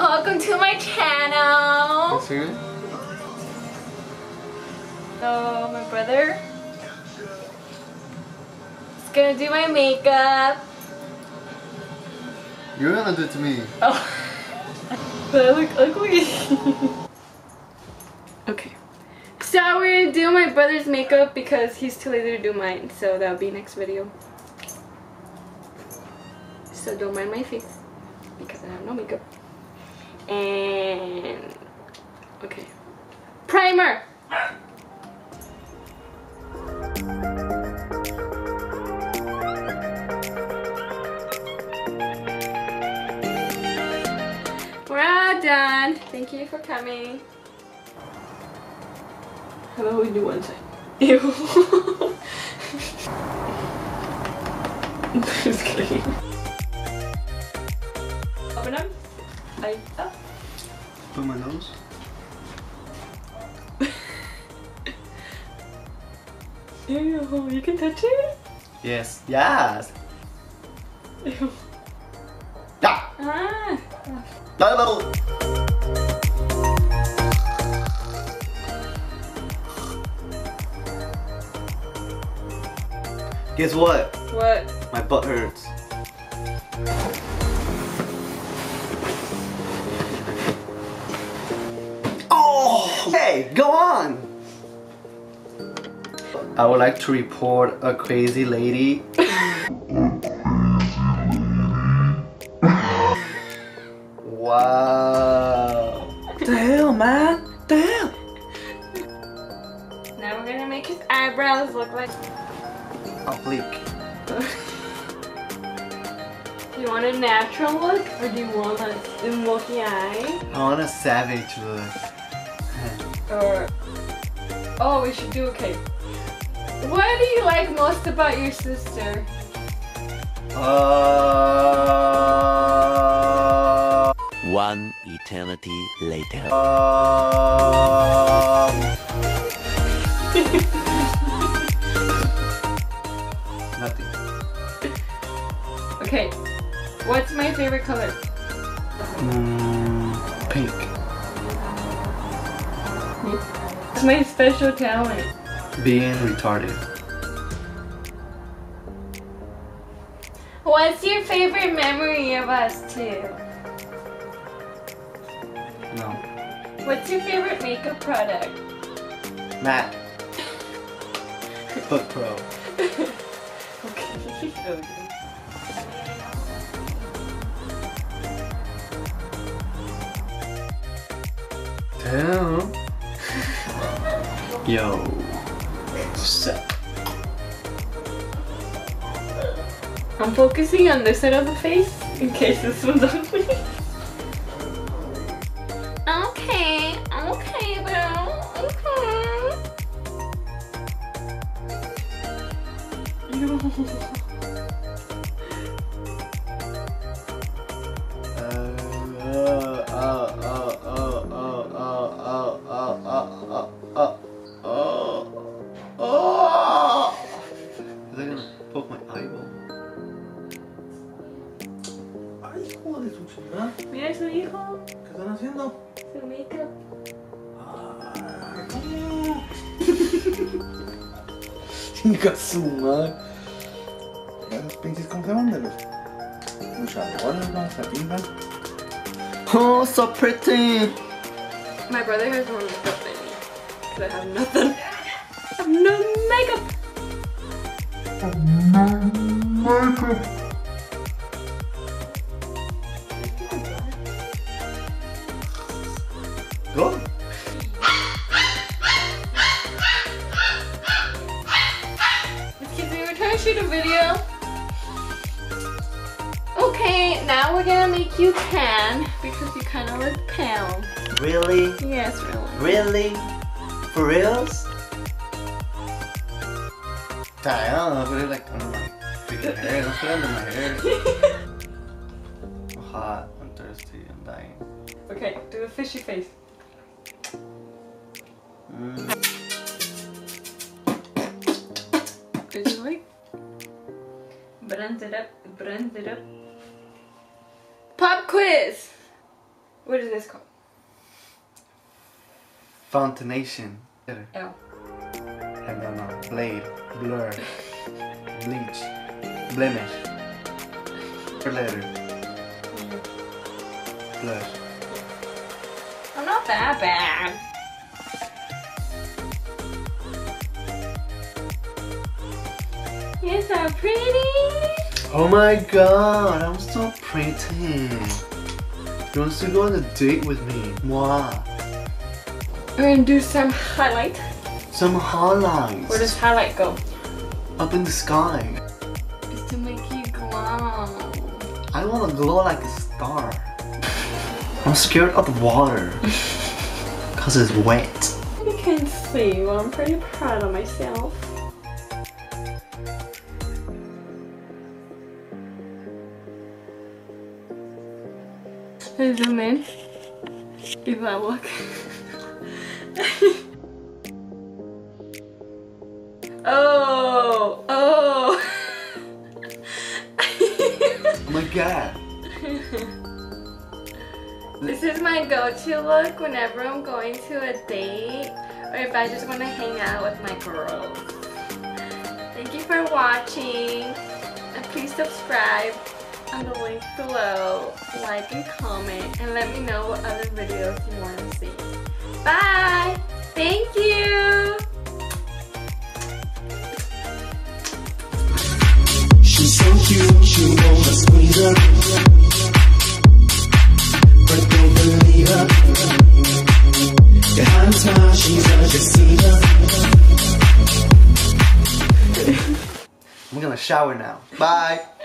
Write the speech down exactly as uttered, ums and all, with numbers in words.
Welcome to my channel. Serious? So my brother is gonna do my makeup. You're gonna do it to me. Oh, but I look ugly. Okay, so we're gonna do my brother's makeup because he's too lazy to do mine. So that'll be next video. So don't mind my face because I have no makeup. And okay, primer. We're all done. Thank you for coming. How about we do one side? Ew. Just kidding. Open up. I up. Put my nose. Ew, you can touch it? Yes. Yes. Ew. Yeah. Ah. No. Guess what? What? My butt hurts. Oh! Hey, go on! I would like to report a crazy lady. Wow. The hell, man? The hell? Now we're gonna make his eyebrows look like Oblique. Do you want a natural look or do you want a smoky eye? I want a savage look. Or oh, we should do okay. What do you like most about your sister? Uh, One eternity later. Um, nothing. Okay, what's my favorite color? Mm, pink. It's my special talent. Being retarded. What's your favorite memory of us two? No. What's your favorite makeup product? Matt. Book Pro. Okay. Damn. Yo. What's up? I'm focusing on this side of the face in case this one's ugly. Okay, okay, bro. Okay. No. Mira su hijo. ¿Qué están haciendo? Su makeup. Ay, ¿cómo? Chinga su madre. Esos pinches, ¿cómo se llaman? De los luchadores, ¿no? Se pintan. Oh, so pretty. My brother has more makeup than me. Because I have nothing. I have no makeup. Makeup. Go. Excuse me, we're trying to shoot a video. Okay, now we're gonna make you tan because you kind of look pale. Really? Yes, really. Really? For reals? Damn, I put it like under my freaking hair. Don't put it under my hair. I'm hot. I'm thirsty. I'm dying. Okay, do a fishy face. Mm. Did you like? Bronze it up, bronze it up. Pop quiz! What is this called? Fountaination. L. And then uh, blade, blur, bleach, blemish, per letter, blush. I'm not that bad. You're so pretty. Oh my god, I'm so pretty. You want to go on a date with me? Mwah. We're gonna do some highlight. Some highlights. Where does highlight go? Up in the sky. It's to make you glow. I want to glow like a star. I'm scared of the water. Cause it's wet. You can see, well, I'm pretty proud of myself. Let's zoom in. Give that a look. Oh, oh. Oh my god. This is my go-to look whenever I'm going to a date or if I just want to hang out with my girls. Thank you for watching, and please subscribe on the link below, like and comment, and let me know what other videos you want to see. Bye! Thank you! She's so cute, you wanna squeeze her, but don't believe her. Behind time, she's a deceiver. I'm gonna shower now. Bye!